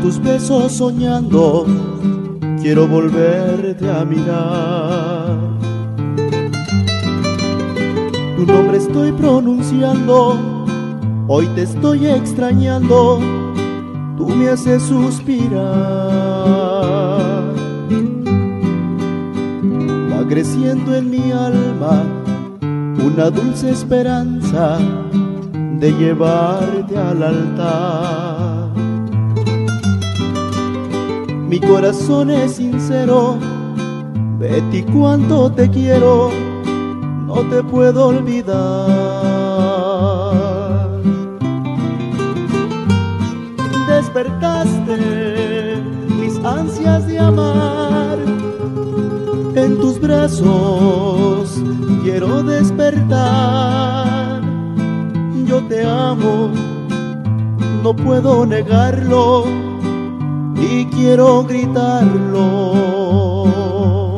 tus besos soñando, quiero volverte a mirar. Tu nombre estoy pronunciando, hoy te estoy extrañando, tú me haces suspirar. Va creciendo en mi alma una dulce esperanza de llevarte al altar. Mi corazón es sincero, Betty, cuánto te quiero, no te puedo olvidar. Despertaste mis ansias de amar, en tus brazos quiero despertar. Yo te amo, no puedo negarlo y quiero gritarlo.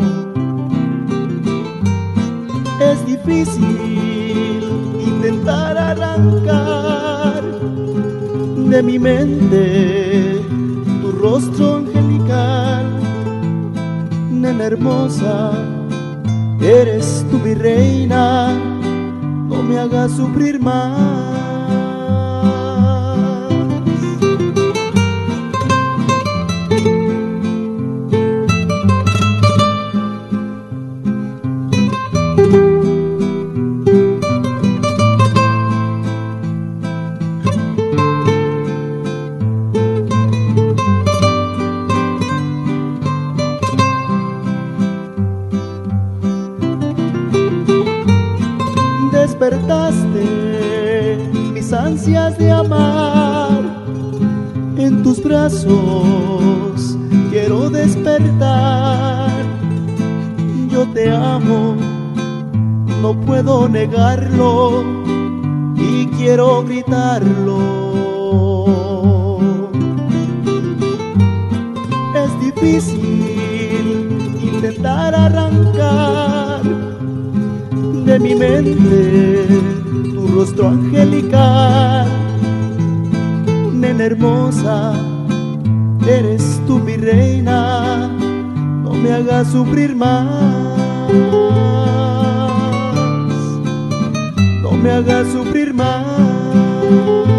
Es difícil intentar arrancar de mi mente tu rostro angelical. Nena hermosa, eres tú mi reina, no me hagas sufrir más. Despertaste mis ansias de amar, en tus brazos quiero despertar. Yo te amo, no puedo negarlo y quiero gritarlo. Es difícil intentar arrancar de mi mente tu rostro angelical. Nena hermosa, eres tú mi reina, no me hagas sufrir más, no me hagas sufrir más.